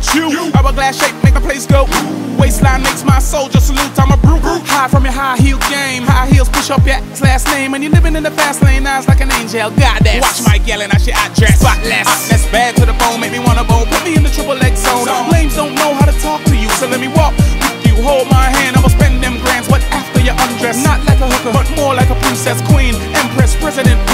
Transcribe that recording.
about you? Hourglass shape make the place go. Waistline makes my soldier salute. I'm a brute. High from your high heel game. High heels push up your last name. And you're living in the fast lane. Eyes like an angel. Goddess. Watch my yelling. I shit. I dress spotless. That's bad to the bone. Make me wanna bone. Put me in the triple X zone. Lames don't know how to talk to you, so let me walk with you. Hold my hand. I'ma spend them grands. What after you undress? Not like a hooker, but more like a princess, queen, empress, president.